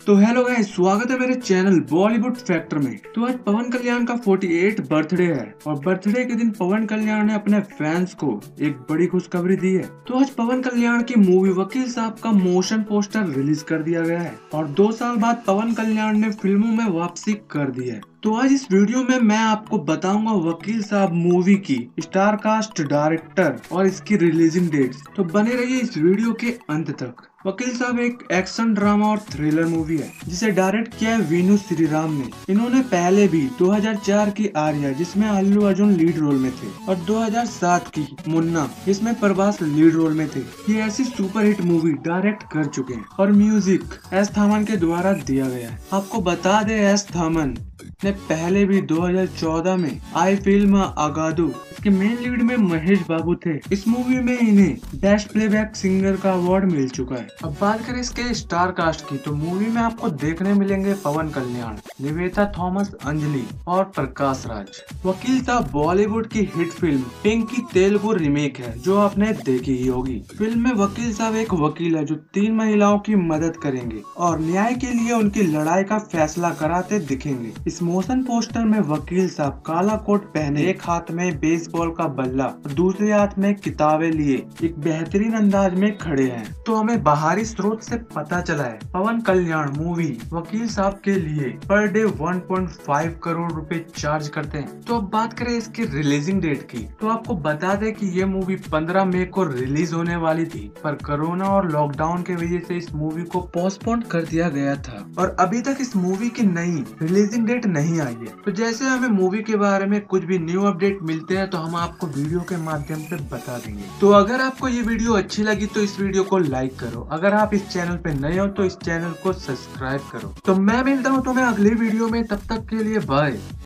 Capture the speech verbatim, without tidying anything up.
तो hello guys, स्वागत है मेरे चैनल बॉलीवुड फैक्टर में। तो आज पवन कल्याण का अड़तालीसवां बर्थडे है और बर्थडे के दिन पवन कल्याण ने अपने फैंस को एक बड़ी खुशखबरी दी है। तो आज पवन कल्याण की मूवी वकील साहब का मोशन पोस्टर रिलीज कर दिया गया है और दो साल बाद पवन कल्याण ने फिल्मों में वापसी कर दी है। तो आज इस वीडियो में मैं आपको बताऊंगा वकील साहब मूवी की स्टार कास्ट, डायरेक्टर और इसकी रिलीजिंग डेट्स। तो बने रहिए इस वीडियो के अंत तक। वकील साहब एक एक्शन ड्रामा और थ्रिलर मूवी है जिसे डायरेक्ट किया है वीनू श्रीराम ने। इन्होंने पहले भी दो हज़ार चार की आर्या जिसमें अल्लू अर्जुन लीड रोल में थे और दो हज़ार सात की मुन्ना जिसमें प्रभास लीड रोल में थे, ये ऐसी सुपरहिट मूवी डायरेक्ट कर चुके हैं और म्यूजिक एस थामन के द्वारा दिया गया है। आपको बता दे एस थामन ने पहले भी दो हज़ार चौदह में आई फिल्म अगादू इसके मेन लीड में महेश बाबू थे। इस मूवी में इन्हें बेस्ट प्लेबैक सिंगर का अवार्ड मिल चुका है। अब बात करें इसके स्टार कास्ट की, तो मूवी में आपको देखने मिलेंगे पवन कल्याण, निवेता थॉमस, अंजलि और प्रकाश राज। वकील साहब बॉलीवुड की हिट फिल्म पिंक की तेलुगु रीमेक है जो आपने देखी ही होगी। फिल्म में वकील साहब एक वकील है जो तीन महिलाओं की मदद करेंगे और न्याय के लिए उनकी लड़ाई का फैसला कराते दिखेंगे। इस मोशन पोस्टर में वकील साहब काला कोट पहने, एक हाथ में बेसबॉल का बल्ला और दूसरे हाथ में किताबें लिए एक बेहतरीन अंदाज में खड़े हैं। तो हमें बाहरी स्रोत से पता चला है पवन कल्याण मूवी वकील साहब के लिए पर डे एक पॉइंट पाँच करोड़ रुपए चार्ज करते हैं। तो अब बात करें इसकी रिलीजिंग डेट की, तो आपको बता दें कि ये मूवी पंद्रह मई को रिलीज होने वाली थी, पर कोरोना और लॉकडाउन की वजह से इस मूवी को पोस्टपोन कर दिया गया था और अभी तक इस मूवी की नई रिलीजिंग डेट नहीं आई है। तो जैसे हमें मूवी के बारे में कुछ भी न्यू अपडेट मिलते हैं तो हम आपको वीडियो के माध्यम से बता देंगे। तो अगर आपको ये वीडियो अच्छी लगी तो इस वीडियो को लाइक करो। अगर आप इस चैनल पे नए हो तो इस चैनल को सब्सक्राइब करो। तो मैं मिलता हूँ तुम्हें अगली वीडियो में, तब तक के लिए बाय।